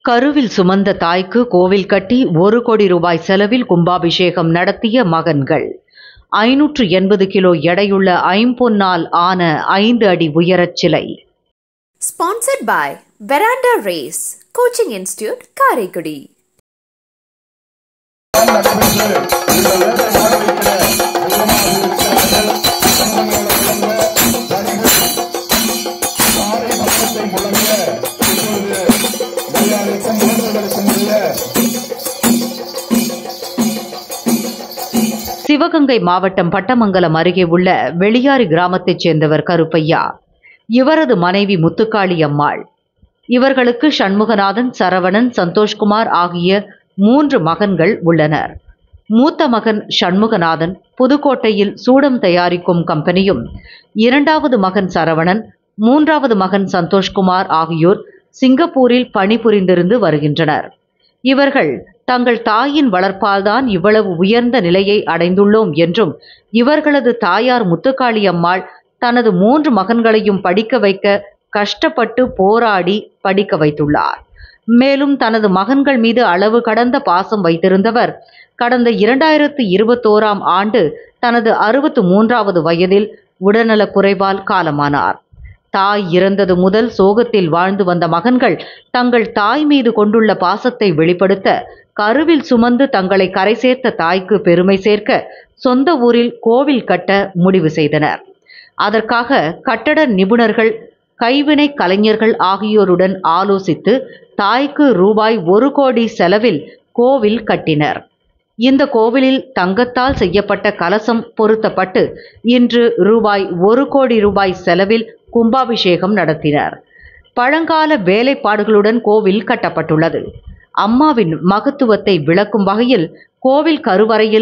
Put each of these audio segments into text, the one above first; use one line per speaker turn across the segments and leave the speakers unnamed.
கருவில் சுமந்த தாய்க்கு கோவில் கட்டி 1 கோடி ரூபாய் செலவில் கும்பாபிஷேகம் நடத்திய மகன்கள். 580 கிலோ எடையுள்ள ஐம்பொன்னால் ஆன 5 அடி உயரச் சிலை.
Sponsored by Veranda Race Coaching Institute, Karaikudi.
Sivaganga மாவட்டம் பட்டமங்கலம் அருகே உள்ள வெளியாறு கிராமத்தைச் சேர்ந்தவர் கருப்பையா. இவரது மனைவி முத்துக்காளி அம்மாள். இவர்களுக்கு சண்முகநாதன், சரவணன், சந்தோஷ்குமார் ஆகிய 3 மகன்கள் உள்ளனர். மூத்த மகன் சண்முகநாதன் புதுக்கோட்டையில் சூடம் தயாரிக்கும் கம்பெனியும், 2வது மகன் சரவணன், 3வது மகன் சந்தோஷ்குமார் ஆகியோர் சிங்கப்பூரில் பணிபுரிந்திருந்து வருகின்றனர். இவர்கள் தங்கள் தாயின் வளர்ப்பால்தான் இவ்வளவு உயர்ந்த நிலையை அடைந்துள்ளோம் என்றும், இவர்களது தாயார் முத்துக்காளி அம்மாள் தனது 3 மகன்களையும் படிக்க வைக்க கஷ்டப்பட்டு போராடி படிக்க வைத்துள்ளார். மேலும் தனது மகன்கள் மீது அளவு கடந்த பாசம் வைத்திருந்தவர் கடந்த 2021ஆம் ஆண்டு தனது 63வது வயதில் உடல்நலக் குறைவால் காலமானார். தாய் இறந்தது முதல் சோகத்தில் வாழ்ந்து வந்த மகன்கள் தங்கள் தாய் மீது கொண்டுள்ள பாசத்தை வெளிப்படுத்த கருவில் சுமந்து தங்களை கரை சேர்த்த தாய்க்கு பெருமை சேர்க்க சொந்த ஊரில் கோவில் கட்ட முடிவு செய்தனர். அதற்காக கட்டட நிபுணர்கள், கைவினை கலைஞர்கள் ஆகியோருடன் ஆலோசித்து தாய்க்கு ரூபாய் 1 கோடி செலவில் கோவில் கட்டினர். இந்த கோவிலில் தங்கத்தால் செய்யப்பட்ட கலசம் பொருத்தப்பட்டு இன்று ரூபாய் 1 கோடி ரூபாய் செலவில் கும்பாபிஷேகம் நடத்தினர். பழங்கால வேலைப்பாடுகளுடன் கோவில் கட்டப்பட்டுள்ளது. அம்மாவின் மகத்துவத்தை விளக்கும் வகையில் கோவில் கருவறையில்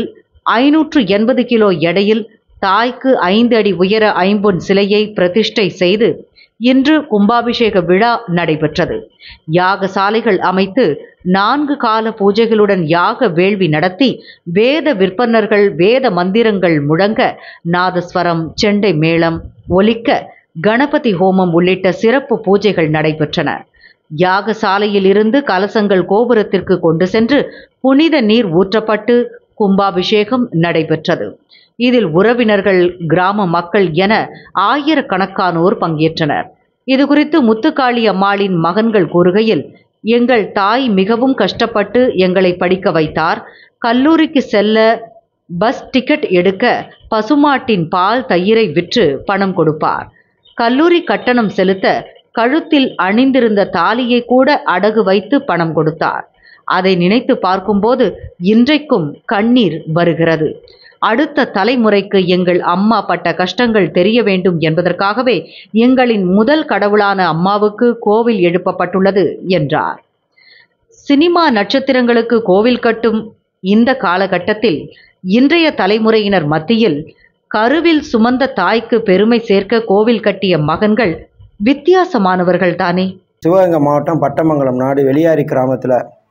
580 கிலோ எடையில் தாய்க்கு 5 அடி உயர ஐம்பொன் சிலையை பிரதிஷ்டை செய்து இன்று கும்பாபிஷேக விழா நடைபெற்றது. யாகசாலைகள் அமைத்து 4 கால பூஜைகளுடன் யாக வேள்வி நடத்தி வேத விற்பனர்கள் வேத மந்திரங்கள் முழங்க, நாதஸ்வரம், செண்டை மேளம் ஒலிக்க, கணபதி ஹோமம் உள்ளிட்ட சிறப்பு பூஜைகள் நடைபெற்றன. யாகசாலையில் இருந்து கலசங்கள் கோபுரத்திற்கு கொண்டு சென்று புனித நீர் ஊற்றப்பட்டு கும்பாபிஷேகம் நடைபெற்றது. இதில் உறவினர்கள், கிராம மக்கள் என ஆயிரக்கணக்கானோர் பங்கேற்றனர். இதுகுறித்து முத்துக்காளி அம்மாளின் மகன்கள் கூறுகையில், எங்கள் தாய் மிகவும் கஷ்டப்பட்டு எங்களை படிக்க வைத்தார். கல்லூரிக்கு செல்ல பஸ் டிக்கெட் எடுக்க பசுமாட்டின் பால், தயிரை விற்று பணம் கொடுப்பார். கல்லூரி கட்டணம் செலுத்த கழுத்தில் அணிந்திருந்த தாலியை கூட அடகு வைத்து பணம் கொடுத்தார். அதை நினைத்து பார்க்கும்போது இன்றைக்கும் கண்ணீர் வருகிறது. அடுத்த தலைமுறைக்கு எங்கள் அம்மா பட்ட கஷ்டங்கள் தெரிய வேண்டும் என்பதற்காகவே எங்களின் முதல் கடவுளான அம்மாவுக்கு கோவில் எழுப்பப்பட்டுள்ளது என்றார். சினிமா நட்சத்திரங்களுக்கு கோவில் கட்டும் இந்த காலகட்டத்தில் இன்றைய தலைமுறையினர் மத்தியில் கருவில் சுமந்த தாய்க்கு பெருமை சேர்க்க கோவில் கட்டிய மகன்கள் வித்தியாசமானவர்கள் தானே.
சிவகங்கை மாவட்டம் பட்டமங்கலம் நாடு வெளியாறு கிராமத்தில்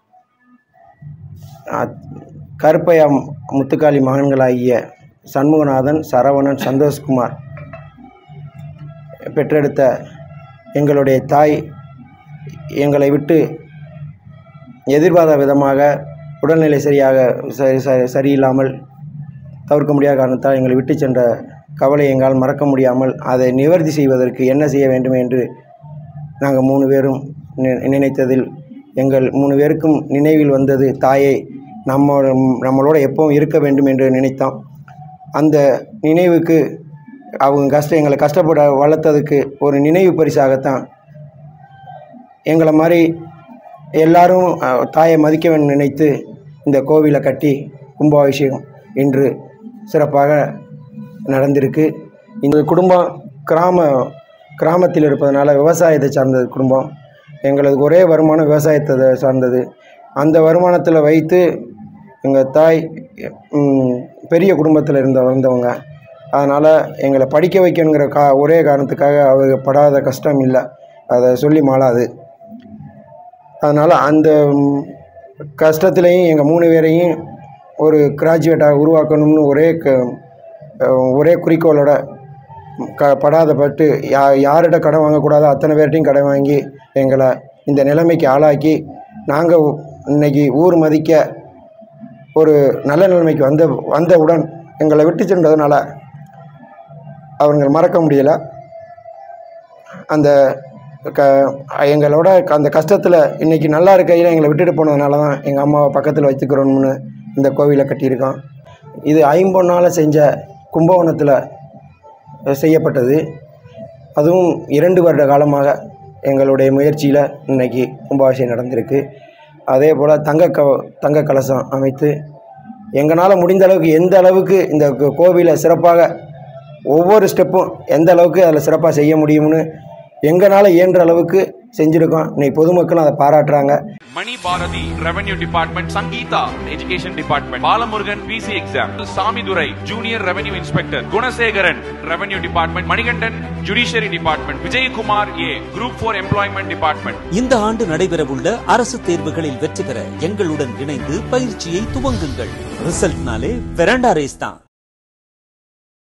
கருப்பையா முத்துக்காளி மகன்களாகிய சண்முகநாதன், சரவணன், சந்தோஷ்குமார் பெற்றெடுத்த எங்களுடைய தாய் எங்களை விட்டு எதிர்பாராத விதமாக உடல்நிலை சரியில்லாமல் தவிர்க்க முடியாத காரணத்தால் எங்களை விட்டு சென்ற கவலை எங்களால் மறக்க முடியாமல் அதை நிவர்த்தி செய்வதற்கு என்ன செய்ய வேண்டும் என்று நாங்கள் 3 பேரும் நினைத்ததில் எங்கள் 3 பேருக்கும் நினைவில் வந்தது தாயை நம்மளோட எப்பவும் இருக்க வேண்டும் என்று நினைத்தோம். அந்த நினைவுக்கு அவங்க எங்களை கஷ்டப்பட வளர்த்ததுக்கு ஒரு நினைவு பரிசாகத்தான் எங்களை மாதிரி எல்லாரும் தாயை மதிக்க வேண்டும் நினைத்து இந்த கோவிலை கட்டி கும்பாபிஷேகம் இன்று சிறப்பாக நடந்திருக்கு. இந்த குடும்பம் கிராமத்தில் இருப்பதனால விவசாயத்தை சார்ந்த குடும்பம். எங்களது ஒரே வருமானம் விவசாயத்தை சார்ந்தது. அந்த வருமானத்தில் வைத்து எங்கள் தாய் பெரிய குடும்பத்தில் வந்தவங்க. அதனால் எங்களை படிக்க வைக்கணுங்கிற ஒரே காரணத்துக்காக அவங்க படாத கஷ்டம் இல்லை, அதை சொல்லி மாளாது. அதனால் அந்த கஷ்டத்துலேயும் எங்கள் 3 பேரையும் ஒரு கிராஜுவேட்டாக உருவாக்கணும்னு ஒரே குறிக்கோளோட படாத பட்டு யார்கிட்ட கடன் வாங்கக்கூடாதோ அத்தனை பேர்ட்டையும் கடன் வாங்கி எங்களை இந்த நிலைமைக்கு ஆளாக்கி நாங்கள் இன்னைக்கு ஊர் மதிக்க ஒரு நல்ல நிலைமைக்கு வந்தவுடன் எங்களை விட்டு சென்றதுனால அவங்க மறக்க முடியலை. அந்த எங்களோட அந்த கஷ்டத்தில் இன்றைக்கி நல்லா இருக்கையில் எங்களை விட்டுட்டு போனதுனால தான் எங்கள் அம்மாவை பக்கத்தில் வச்சுக்கிறோம்னு இந்த கோவிலை கட்டியிருக்கோம். இது ஐம்பொன்னால் செஞ்ச கும்பகோணத்தில் செய்யப்பட்டது. அதுவும் 2 வருட காலமாக எங்களுடைய முயற்சியில் இன்றைக்கி கும்பாபிஷேகம் நடந்திருக்கு. அதே போல் தங்க கலசம் அமைத்து எங்களால் முடிந்த அளவுக்கு எந்த அளவுக்கு இந்த கோவிலை சிறப்பாக ஒவ்வொரு ஸ்டெப்பும் எந்த அளவுக்கு அதில் சிறப்பாக செய்ய முடியும்னு எங்களால் இயன்ற அளவுக்கு செஞ்சுருக்கோம். இன்னைக்கு பொதுமக்களும் அதை பாராட்டுறாங்க.
Mani Bharathi revenue department, Sangeetha education department, Balamurugan PC exam, Samidurai junior revenue inspector, Gunasekaran revenue department, Manikandan judiciary department, Vijayakumar group 4 employment department.
இந்த ஆண்டு நடைபெறவுள்ள அரசு தேர்வுகளில் வெற்றி பெற எங்களுடன் இணைந்து பயிற்சியை துவங்குங்கள். ரிசல்ட்னாலே வெராண்டா ரேஸ் தான்.